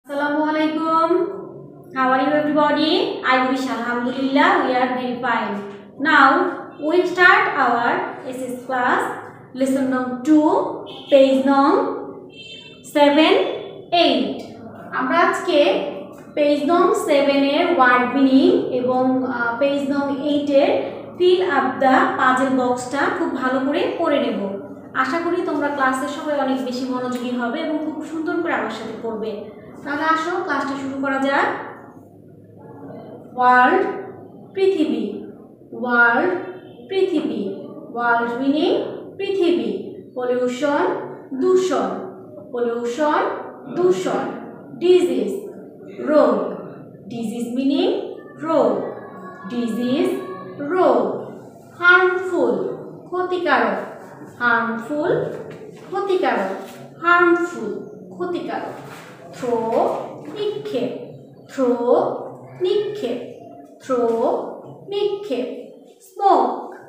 Assalamualaikum. How are you everybody? I wish Alhamdulillah we are very fine. Now we start our SS class lesson number 2 page number 7 8. আমরা আজকে page নং 7 এর word meaning এবং page নং 8 এর fill up the puzzle বক্সটা খুব ভালো করে পড়ে নেব। আশা করি তোমরা ক্লাসে সবাই অনেক বেশি মনোযোগী হবে এবং খুব সুন্দর করে আমার সাথে পড়বে। তাহলে আসো ক্লাসটা শুরু করা যাক। ওয়ার্ল্ড পৃথিবী, ওয়ার্ল্ড পৃথিবী, ওয়ার্ল্ড মিনিং পৃথিবী। পলিউশন দূষণ, পলিউশন দূষণ। ডিজিজ রোগ, ডিজিজ মিনিং রোগ, ডিজিজ রোগ। হার্মফুল ক্ষতিকারক, হার্মফুল ক্ষতিকারক, হার্মফুল ক্ষতিকারক। থ্রো নিক্ষেপ, থ্রো নিক্ষেপ, থ্রো নিক্ষেপ। স্মোক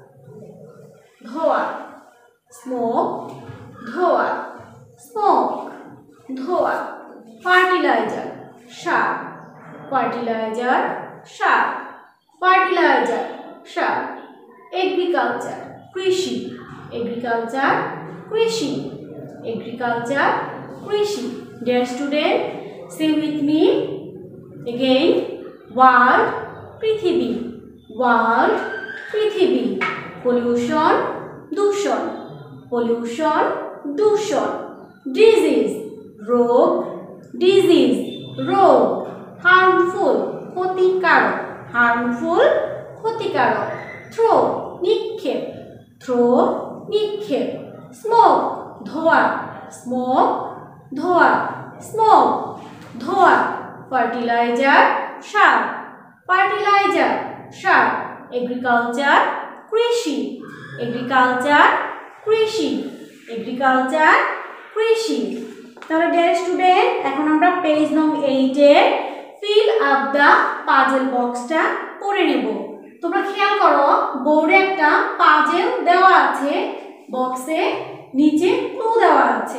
ধোঁয়া, স্মোক ধোঁয়া, স্মোক ধোঁয়া। ফার্টিলাইজার সার, ফার্টিলাইজার সার, ফার্টিলাইজার সার। এগ্রিকালচার কৃষি, এগ্রিকালচার কৃষি, এগ্রিকালচার কৃষি। Dear student, say with me again. World পৃথিবী, world পৃথিবী। Pollution দূষণ, pollution দূষণ। Disease রোগ, disease রোগ। Harmful ক্ষতিকারক, harmful ক্ষতিকারক। Throw নিক্ষেপ, throw নিক্ষেপ। Smoke ধোঁয়া, smoke ধোঁয়া, স্মোক ধোঁয়া। ফার্টিলাইজার সার, ফার্টিলাইজার সার। এগ্রিকালচার কৃষি, এগ্রিকালচার কৃষি, এগ্রিকালচার কৃষি। তাহলে ডিয়ার স্টুডেন্ট, এখন আমরা পেজ নং 8 এর ফিল আপ দা পাজল বক্সটা পড়ে নেব। তোমরা খেয়াল করো, বোর্ডে একটা পাজল দেওয়া আছে, বক্সে নিচে ক্লু দেওয়া আছে।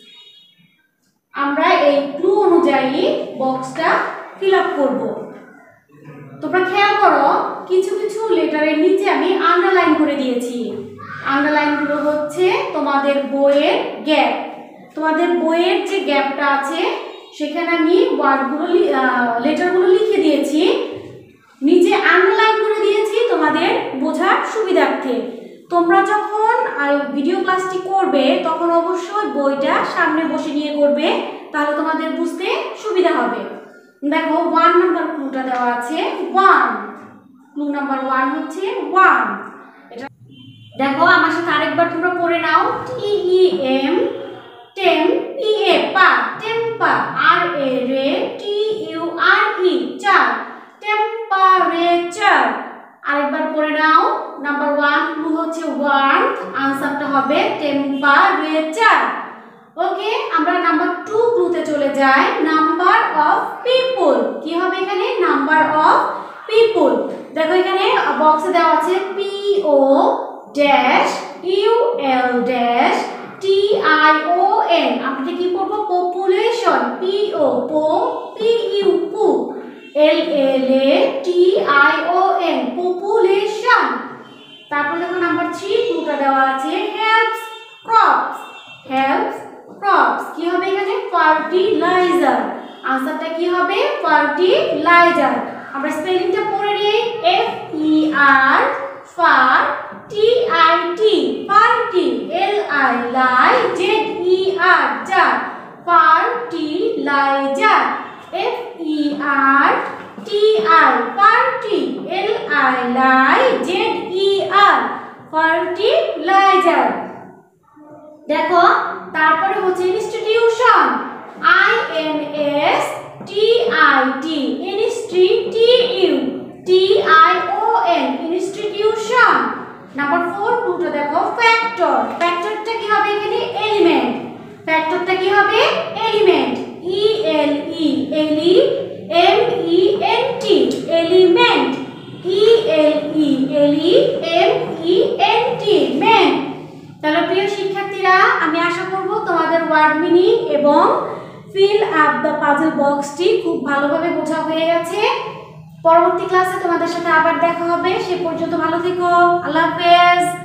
আমরা এই ক্লু অনুযায়ী বক্সটা ফিল আপ করব। তোমরা খেয়াল করো, কিছু কিছু লেটারের নিচে আমি আন্ডারলাইন করে দিয়েছি। আন্ডারলাইনগুলো হচ্ছে তোমাদের বইয়ের গ্যাপ। তোমাদের বইয়ের যে গ্যাপটা আছে সেখানে আমি ওয়ার্ডগুলো লেটারগুলো লিখে দিয়েছি, নিচে আন্ডারলাইন করে দিয়েছি তোমাদের বোঝার সুবিধার্থে। তোমরা যখন ভিডিও ক্লাসটি করবে তখন অবশ্যই বইটা সামনে বসে নিয়ে করবে, তাহলে তোমাদের বুঝতে সুবিধা হবে। দেখো 1 নাম্বার ক্লুটা দেওয়া আছে 1, ক্লু নাম্বার 1 হচ্ছে 1। এটা দেখো আমার সাথে আরেকবার তোমরা পড়ে নাও। TEM tem, PA pa, temper, RA TURE ture, temperature. আরেকবার পড়ে নাও। নাম্বার 1 ক্লু হচ্ছে ওয়ার্মথ, আনসারটা হবে টেম্পারেচার। ওকে, আমরা নাম্বার 2 ক্লুতে চলে যাই। নাম্বার অফ পিপল, কি হবে এখানে? Number of people. দেখো এখানে বক্সে দেওয়া আছে PO dash UL dash TION। আমরা কি করব? Population, PO po, PU pu, LLA TION population. তারপর দেখো নাম্বার 3 ক্লুটা দেওয়া আছে হেল্পস ক্রপস, হেল্পস ক্রপস। কি হবে এখানে? ফার্টিলাইজার। আনসারটা কি হবে? ফার্টিলাইজার। আমরা স্পেলিংটা পড়ে নিই। FER fer, TIT ferti, LILIZER zer, fertiliser. FERTI ferti, LILIZER fertiliser. দেখো তারপরে হচ্ছে institution, INSTIT INSTITUTION institution. Number 4 ক্লুটা দেখো ফ্যাক্টর। ফ্যাক্টরটা কি হবে এখানে? এলিমেন্ট। ফ্যাক্টরটা কি হবে? Element, ELEMENT element, ELEMENT ment. তাহলে প্রিয় শিক্ষার্থীরা, আমি আশা করব তোমাদের ওয়ার্ড মিনিং এবং ফিল আপ দ্য পাজল বক্সটি খুব ভালোভাবে বোঝা হয়ে গেছে। পরবর্তী ক্লাসে তোমাদের সাথে আবার দেখা হবে। সে পর্যন্ত ভালো থেকো। আল্লাহ হাফেজ।